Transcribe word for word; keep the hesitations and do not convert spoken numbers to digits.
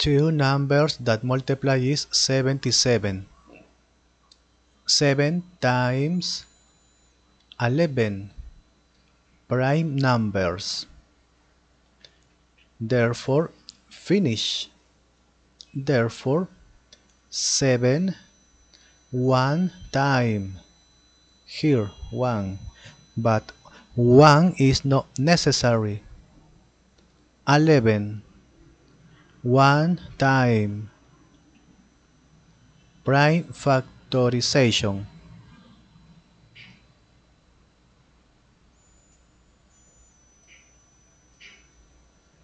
Two numbers that multiply is seventy-seven. seven times eleven. Prime numbers. Therefore, finish. Therefore, seven one time. Here, one. But one is not necessary. eleven. One time. Prime factorization.